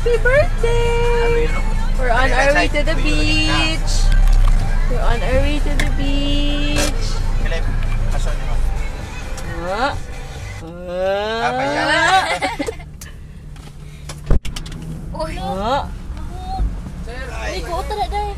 Happy birthday! We're on our way to the beach. We're on our way to the beach. Uy, ko tara day.